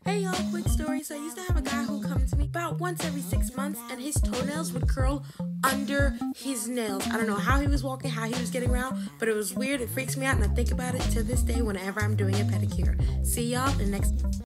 Hey y'all, quick story. So I used to have a guy who come to me about once every 6 months and his toenails would curl under his nails. I don't know how he was walking, how he was getting around, but it was weird. It freaks me out and I think about it to this day whenever I'm doing a pedicure. See y'all in the next